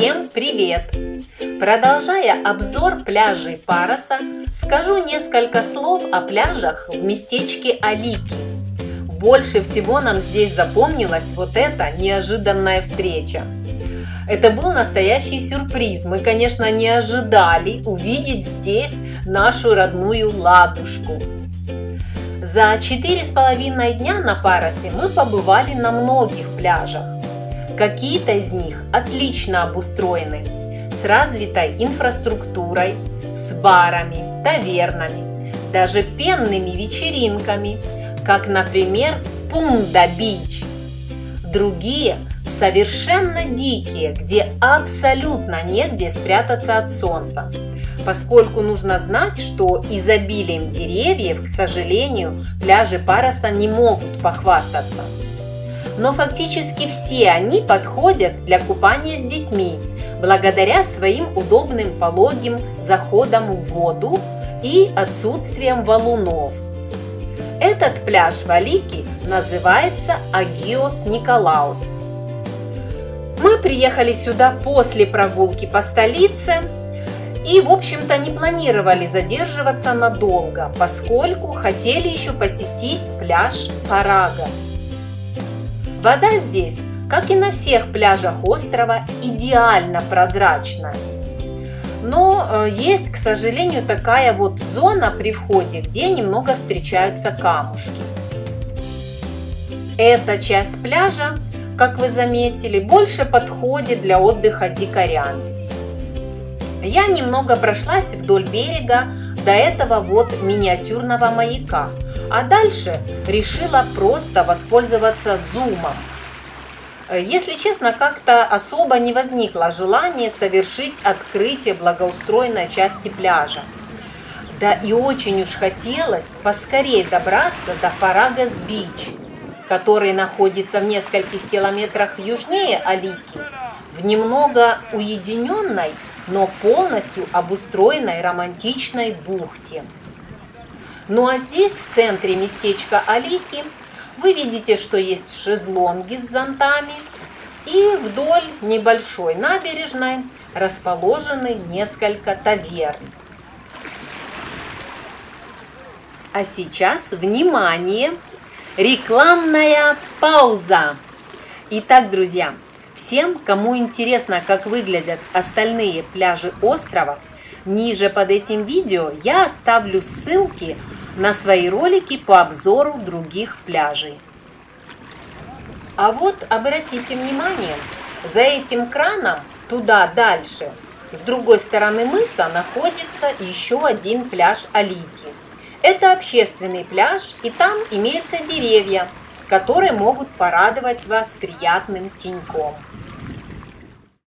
Всем привет! Продолжая обзор пляжей Пароса, скажу несколько слов о пляжах в местечке Алики. Больше всего нам здесь запомнилась вот эта неожиданная встреча. Это был настоящий сюрприз. Мы, конечно, не ожидали увидеть здесь нашу родную ладушку. За 4,5 дня на Паросе мы побывали на многих пляжах. Какие-то из них отлично обустроены, с развитой инфраструктурой, с барами, тавернами, даже пенными вечеринками, как, например, Пунта-Бич. Другие совершенно дикие, где абсолютно негде спрятаться от солнца, поскольку нужно знать, что изобилием деревьев, к сожалению, пляжи Пароса не могут похвастаться. Но фактически все они подходят для купания с детьми, благодаря своим удобным пологим заходам в воду и отсутствием валунов. Этот пляж в Алики называется Агиос Николаус. Мы приехали сюда после прогулки по столице и, в общем-то, не планировали задерживаться надолго, поскольку хотели еще посетить пляж Фарагас. Вода здесь, как и на всех пляжах острова, идеально прозрачная. Но есть, к сожалению, такая вот зона при входе, где немного встречаются камушки. Эта часть пляжа, как вы заметили, больше подходит для отдыха дикарям. Я немного прошлась вдоль берега до этого вот миниатюрного маяка, а дальше решила просто воспользоваться зумом. Если честно, как-то особо не возникло желания совершить открытие благоустроенной части пляжа. Да и очень уж хотелось поскорее добраться до Фарагас-Бич, который находится в нескольких километрах южнее Алики, в немного уединенной, но полностью обустроенной романтичной бухте. Ну а здесь, в центре местечка Алики, вы видите, что есть шезлонги с зонтами, и вдоль небольшой набережной расположены несколько таверн. А сейчас, внимание, рекламная пауза! Итак, друзья, всем, кому интересно, как выглядят остальные пляжи острова, ниже под этим видео я оставлю ссылки на свои ролики по обзору других пляжей. А вот обратите внимание, за этим краном туда дальше, с другой стороны мыса, находится еще один пляж Алики. Это общественный пляж, и там имеются деревья, которые могут порадовать вас приятным теньком.